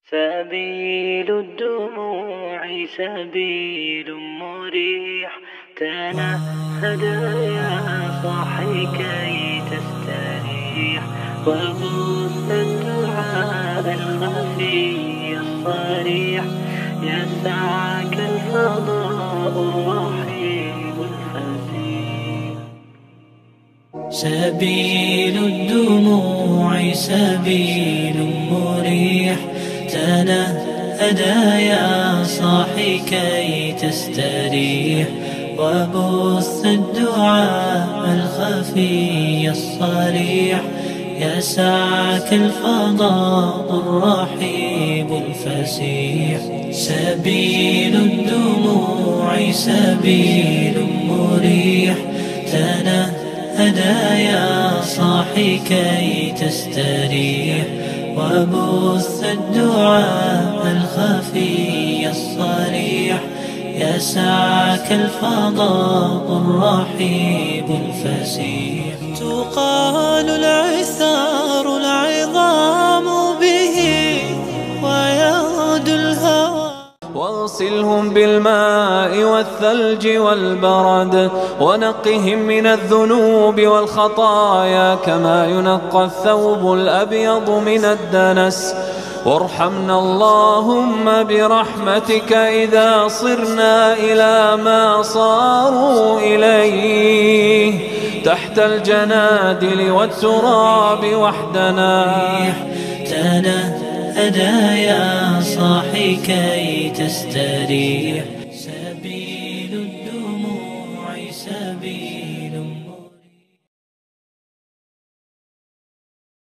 سبيل الدموع سبيل مريح، تنهد يا صاحي كي تستريح، وبث الدعاء الخفي الصريح، يسعك الفضاء الرحيم الفسيح. سبيل الدموع سبيل مريح، تنهد يا صاحي كي تستريح، وبث الدعاء الخفي الصريح، يسعك الفضاء الرحيب الفسيح. سبيل الدموع سبيل مريح، تنهد يا صاحي كي تستريح، وبث الدعاء الخفي الصريح، يسعك الفضاء الرحيب الفسيح. تقال العثار العظام به، ويغدو الهوى. واغسلهم بالماء والثلج والبرد، ونقهم من الذنوب والخطايا كما ينقى الثوب الأبيض من الدنس. وارحمنا اللهم برحمتك إذا صرنا إلى ما صاروا إليه، تحت الجنادل والتراب وحدنا. تنهد يا صاحي كي تستريح،